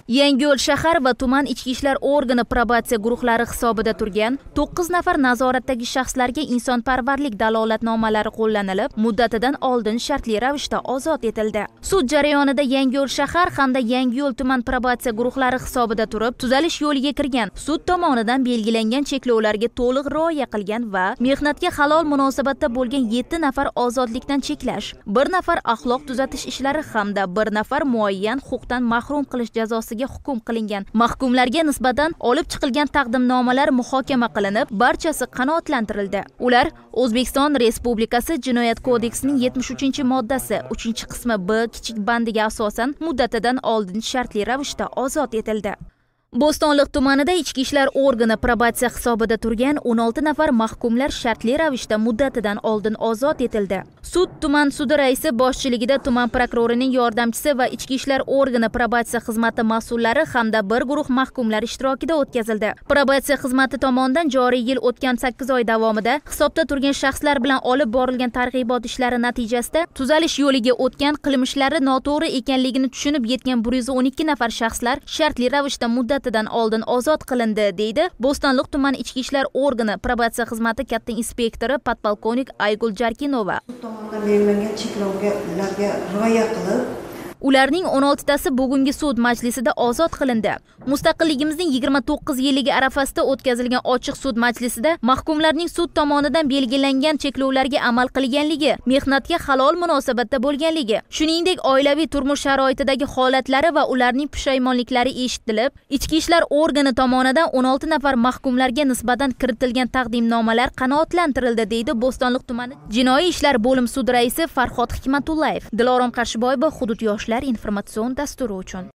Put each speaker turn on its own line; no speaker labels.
Yangiyo'l shahar va tuman ichki ishlar organi probatsiya guruhlari hisobida turgan 9 nafar nazoratdagi shaxslarga insonparvarlik dalolatnomalari qo'llanilib, muddatidan oldin shartli ravishda ozod etildi. Sud jarayonida Yangiyo'l shahar hamda Yangiyo'l tuman probatsiya guruhlari hisobida turib, tuzalish yo'liga kirgan, sud tomonidan belgilangan cheklovlarga to'liq rioya qilgan va mehnatga halol munosabatda bo'lgan 7 nafar ozodlikdan cheklash, 1 nafar axloq tuzatish ishlari hamda 1 nafar muayyan huquqdan mahrum qilish jazosiga hukm qilingan mahkumlarga nisbatan olib chiqilgan taqdimnomalar muhokama qilinib, barchasi qanoatlantirildi. Ular O'zbekiston Respublikasi Jinoyat kodeksining 73-moddasi 3-qismi B kichik bandiga asosan muddatidan oldin shartli ravishda ozod etildi. Bo'stonliq tumanida ichki ishlar organi probatsiya hisobida turgan 16 nafar mahkumlar shartli ravishda muddatidan oldin ozod etildi. Sud tuman sudi raisi boshchiligida tuman prokurorining yordamchisi va ichki ishlar organi probatsiya xizmati mas'ullari hamda bir guruh mahkumlar ishtirokida o'tkazildi. Probatsiya xizmati tomonidan joriy yil o'tgan 8 oy davomida hisobda turgan shaxslar bilan olib borilgan targ'ibot ishlari natijasida tuzalish yo'liga o'tgan, qilmishlari noto'g'ri ekanligini tushunib yetgan 112 nafar shaxslar shartli ravishda muddatidan oldin ozod qilindi, deydi Bo'stonliq tuman ichki ishlar organi probatsiya xizmati katta inspektori podpolkovnik Aygul Jarkinova.
Sud tomonidan belgilangan cheklovlarga rioya qilib,
ularning 16 tasi bugungi sud majlisida ozod qilindi. Mustaqilligimizning 29 yilligi arafasida o'tkazilgan ochiq sud majlisida mahkumlarning sud tomonidan belgilangan cheklovlarga amal qilganligi, mehnatga halol munosabatda bo'lganligi, shuningdek oilaviy turmush sharoitidagi holatlari va ularning pushaymonliklari eshitilib, ichki ishlar organi tomonidan 16 nafar mahkumlarga nisbatan kiritilgan taqdimnomalar qanoatlantirildi, deydi Bo'stonliq tumani jinoiy ishlar bo'lim sud raisi Farhod Hikmatullayev. Dilorom Qarshiboyeva, Hudud yoshlar informatsion dasturi uchun.